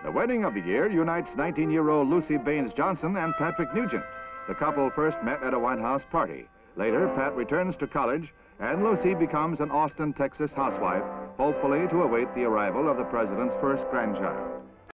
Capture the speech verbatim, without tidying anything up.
The wedding of the year unites nineteen-year-old Lucy Bains Johnson and Patrick Nugent. The couple first met at a White House party. Later, Pat returns to college, and Lucy becomes an Austin, Texas housewife, hopefully to await the arrival of the president's first grandchild.